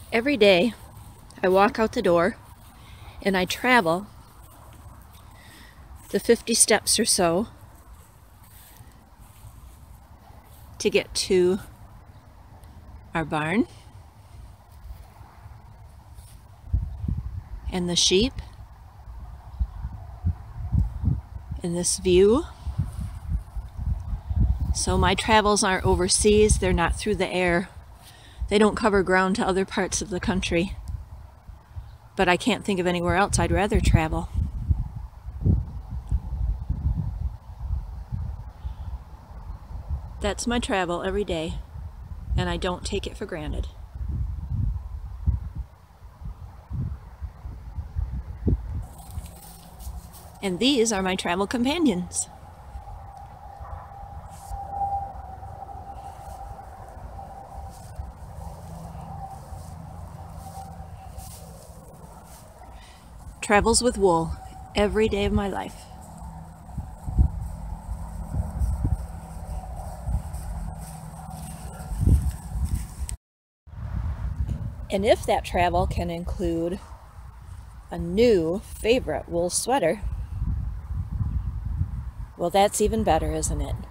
Every day I walk out the door and I travel the 50 steps or so to get to our barn and the sheep and this view. So my travels aren't overseas, they're not through the air. They don't cover ground to other parts of the country. But I can't think of anywhere else I'd rather travel. That's my travel every day, and I don't take it for granted. And these are my travel companions. Travels with wool every day of my life. And if that travel can include a new favorite wool sweater, well, that's even better, isn't it?